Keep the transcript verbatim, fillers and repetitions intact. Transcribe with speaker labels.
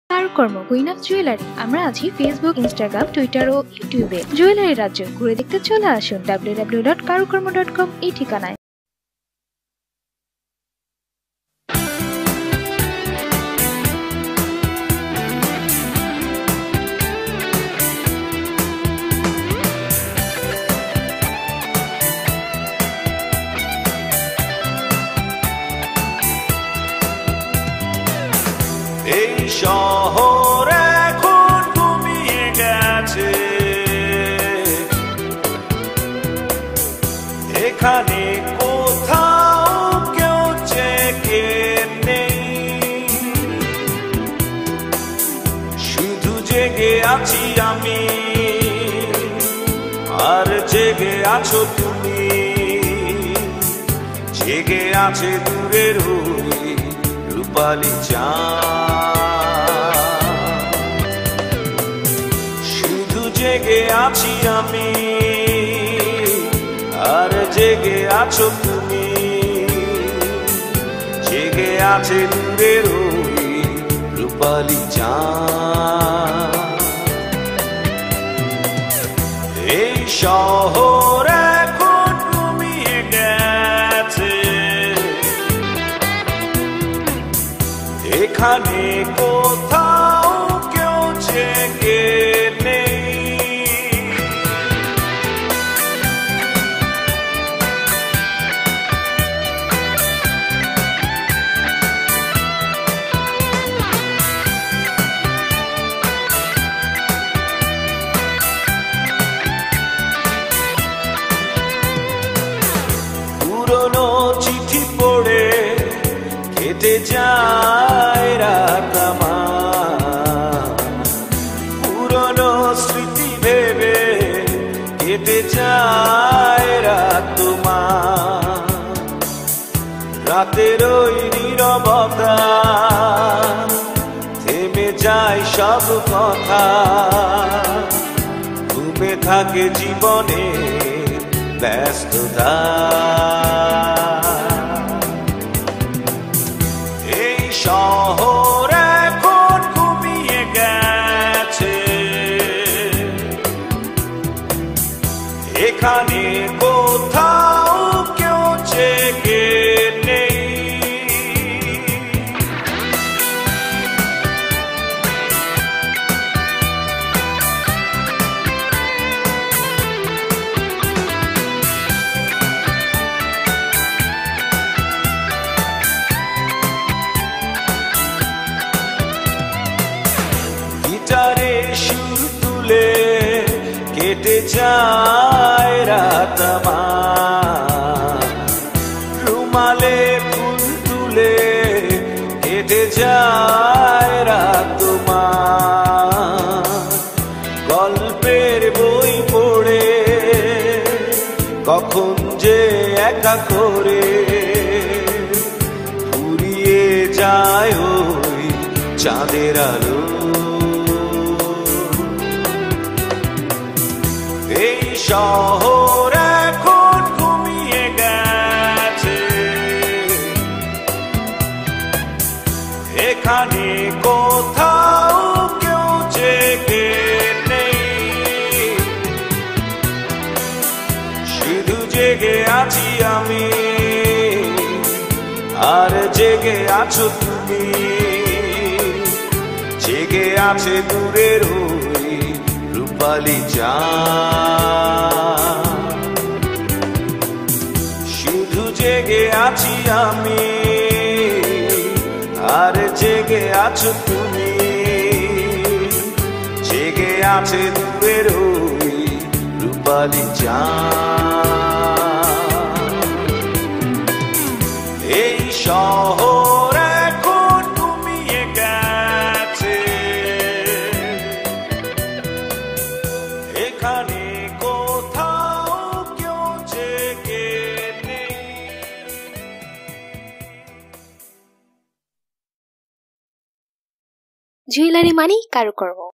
Speaker 1: কারুকর্ম queen of jewellery. আমরা আছি Facebook, Instagram, Twitter ও ইউটিউবে। জুয়েলারি রাজ্য ঘুরে দেখতে চলে আসুন W W W dot Karukormo dot com এই ঠিকানায়।
Speaker 2: এই শহর এখন ঘুমিয়ে গেছে, এখানে কোথাও কেউ জেগে নেই, শুধু জেগে আছি আমি আর জেগে আছো তুমি, জেগে আছে দূরের ওই রূপালী চাঁদ, শুধু জেগে আছি আমি আর জেগে আছো তুমি, জেগে আছে দূরের ওই রূপালী চাঁদ। এই শহর এখন ঘুমিয়ে গেছে, এখানে কোথাও কেউ জেগে নেই, পুরনো চিঠি পড়ে কেটে যায় রাত আমার, পুরনো স্মৃতি ভেবে কেটে যায় রাত তোমার, রাতের ওই নীরবতা থেমে যায় সব কথা, ঘুমে থাকে জীবনে ব্যস্ততা। এই শহর এখন ঘুমিয়ে গেছে, এখানে কোথাও কেউ জেগে নেই, গিটারে সুর তুলে কেটে যায় রাত আমার, রুমালে ফুল তুলে কেটে যায় রাত তোমার, গল্পের বই পড়ে কখন যে একা করে ফুরিয়ে যায় ওই চাঁদের আলো। এই শহর এখন ঘুমিয়ে গেছে, এখানে কোথাও কেউ জেগে নেই, শুধু জেগে আছি আমি আর জেগে আছো তুমি, জেগে আছে দূরের ওই রূপালী চাঁদ, শুধু জেগে আছি আমি আর জেগে আছো তুমি, জেগে আছে দূরের ওই রূপালী চাঁদ। এই শহর এখন ঘুমিয়ে গেছে, এখানে কোথাও কেউ জেগে নেই।
Speaker 1: জুয়েলারি মানেই কারুকর্ম।